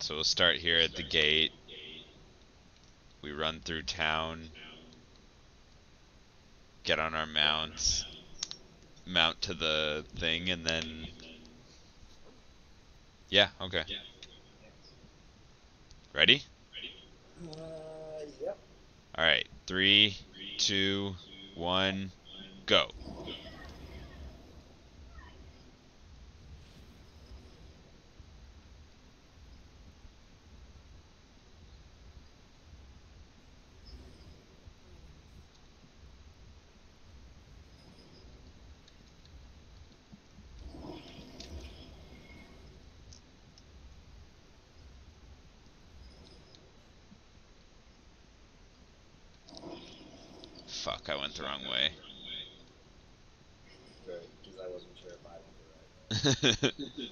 So we'll start here at the gate. We run through town, get on our mounts, mount to the thing, and then... Yeah, okay. Ready? Yep. Alright, 3, 2, 1, go. Fuck, I went the wrong way. Good, because I wasn't sure if I went the right way.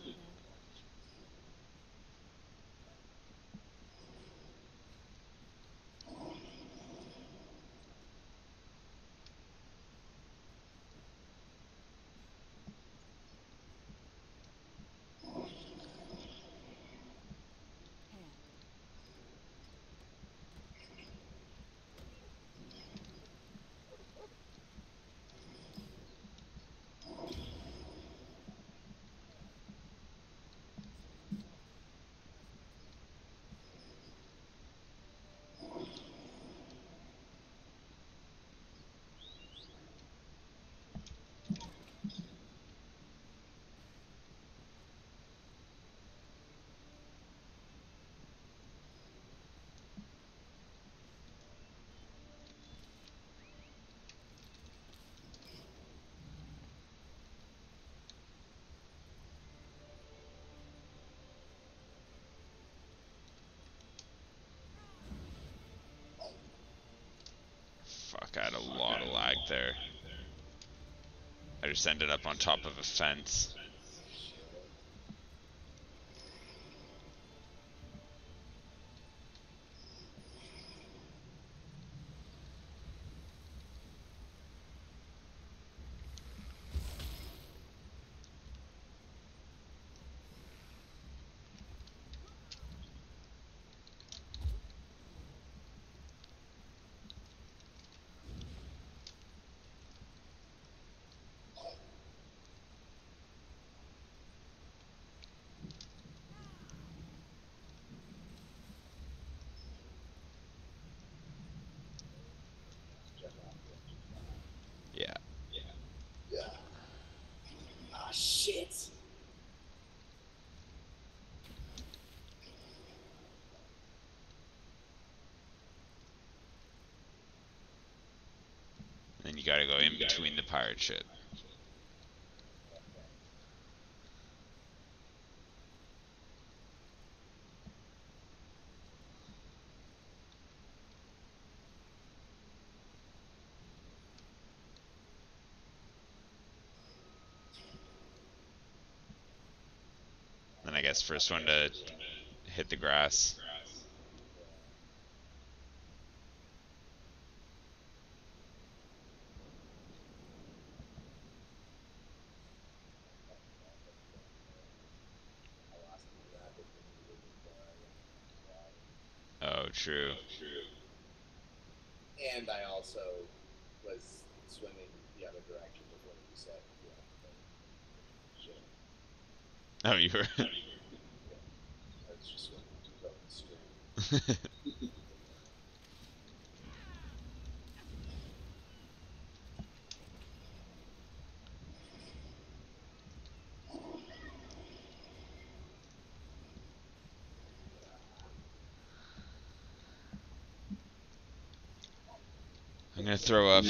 Fuck, I had a lot of lag there. I just ended up on top of a fence. Yeah. Yeah. Ah, shit. Then you gotta go in between the pirate ship. Then I guess first one to hit the grass. Oh, true. And I also was swimming the other direction before you said, shit. Oh, you were. Yeah, I was just swimming going straight. I'm gonna throw up.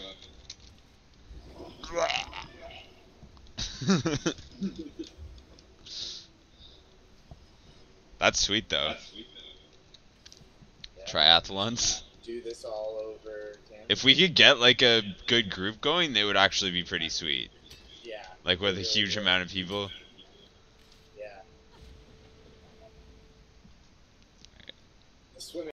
That's sweet though. Yeah. Triathlons. Do this all over campus. If we could get like a good group going, they would actually be pretty sweet. Yeah. Like with a Really huge good. amount of people.